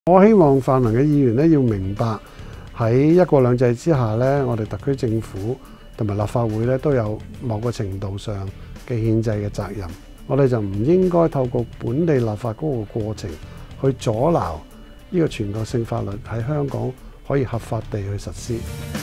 我希望泛民嘅議員咧要明白喺一國兩制之下咧，我哋特區政府同埋立法會咧都有某個程度上嘅憲制嘅責任。我哋就唔應該透過本地立法嗰個過程去阻撓呢個全國性法律喺香港可以合法地去實施。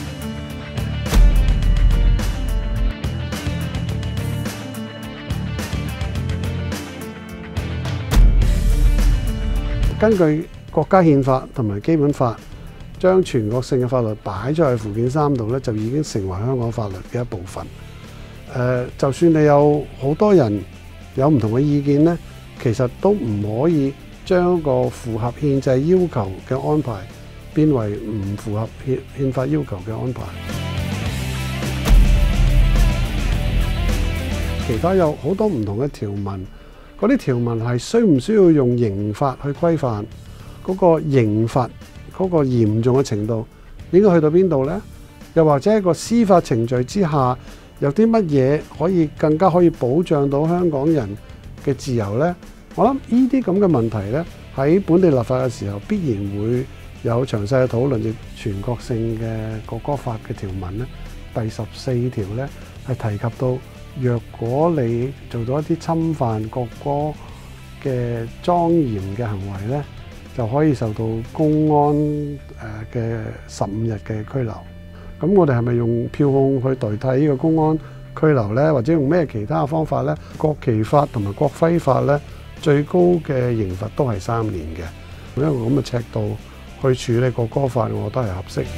根據國家憲法同埋基本法，將全國性嘅法律擺咗喺附件3度咧，就已經成為香港法律嘅一部分。就算你有好多人有唔同嘅意見咧，其實都唔可以將個符合憲制要求嘅安排變為唔符合憲法要求嘅安排。其他有好多唔同嘅條文。嗰啲條文係需唔需要用刑法去規範？嗰個刑罰嗰個嚴重嘅程度應該去到邊度呢？又或者一個司法程序之下有啲乜嘢可以更加可以保障到香港人嘅自由呢？我諗呢啲咁嘅問題呢，喺本地立法嘅時候必然會有詳細嘅討論。亦全國性嘅國歌法嘅條文呢，第14條呢係提及到，若果你做到一啲侵犯國歌嘅莊嚴嘅行為咧，就可以受到公安嘅15日嘅拘留。咁我哋係咪用票控去代替呢個公安拘留咧？或者用咩其他嘅方法咧？國旗法同埋國徽法咧，最高嘅刑罰都係3年嘅。用一個咁嘅尺度去處理國歌法，我覺得係合適。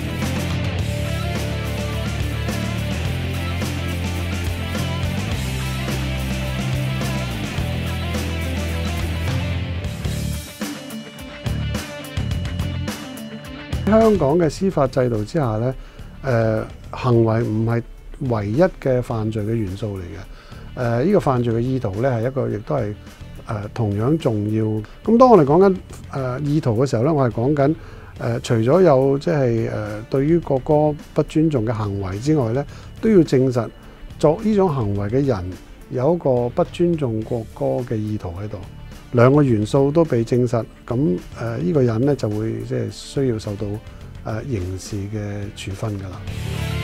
香港嘅司法制度之下咧，行為唔係唯一嘅犯罪嘅元素嚟嘅。呢個犯罪嘅意圖咧係一個，亦都係同樣重要。咁當我哋講緊意圖嘅時候咧，我係講緊除咗有即係對於國歌不尊重嘅行為之外咧，都要證實作呢種行為嘅人有一個不尊重國歌嘅意圖喺度。兩個元素都被證實，咁呢個人咧就會即係需要受到刑事嘅處分㗎啦。